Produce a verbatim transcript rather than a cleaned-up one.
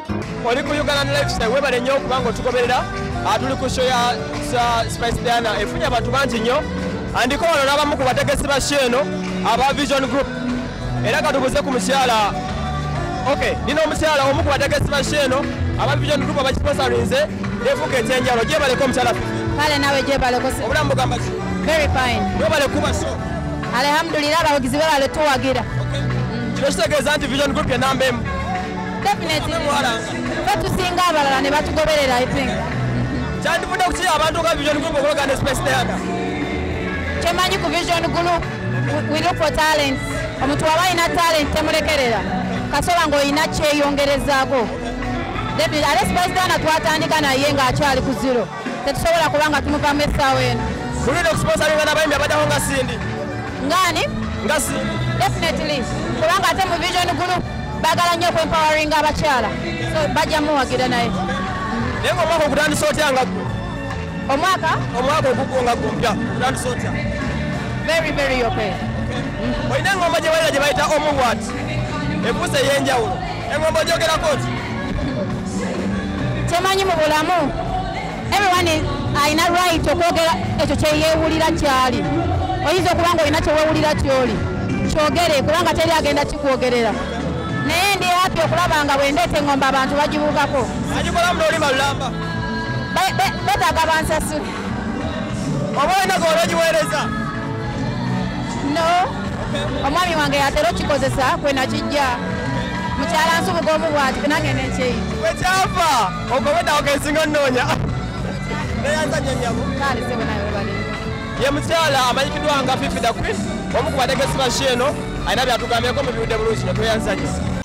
oli ku Uganda Lifestyle webale nnyo okubanga otugoberera tuli ku show ya Spice Diana efunye abantu bangi nnyo andiko wano n'abamu ku bategesi ba show eno aba Vision Group era katubuze ku mukyala okay nino omukyala omu ku bategesi ba show eno aba Vision Group abakiposarinze efuka ekyenjalo gyebaleko omukyala kale nawe gyebaleko obulamu bugamba ki very fine webale kuba show alhamdulillah abawagizi bebale tuwagira kino kitegeeza nti Vision Group ye namba emu definitely batusinga abalala ne batugoberera I think kyandivudde ku kiri abantu nga Vision Group okulogana ne Spice Diana kyemanyi ku Vision Group we look for talent omuntu waba alina talent temulekerera kasoba ng'olina kyeyongerezaako definitely ate Spice Diana twatandika naye ng'akyali ku zero tetusobola kuba nga tumuvamu essaawa eno tulina okusponsalinga n'abayimbi abaddeho nga Sindi ngani nga Sindi definitely kubanga ate mu Vision Group bagala nnyo okuempowering abakyala so bajja muwagira naye naye ng'omwaka ogutandisa otya nga gwe omwaka omwaka ogugwo nga gumpya otandisa otya very very okay olina engombo gye balira gye bayita omuwat ebuusa ey'enjawulo engombo gyogerako oti kyemanyi mu bulamu everyone alina right okwogera ekyo kyeyeewulira kyali oyinza okuba nga olina kyeweewulira kyoli kyogere kubanga teri agenda kikwogerera naye ndi happy okulaba nga bwendeeta engombe abantu bagibuukako agikolamu n'olima lulamba betaaga bansasule oba olina goolo ogiweereza no omwami wange yatera okikozesa kwe nakijja mukyala nsubuga omu bwati nange nekyeyita wekyafa ogobeddawo kensinga onnoonya neyanzanya ennyabo kale sebo nayo bali ye mukyala amanyikiddwa nga Fifi the Queen omu ku bategesi ba show eno alina byatugambyeko mu biwudde bulungi ne tweyanzanya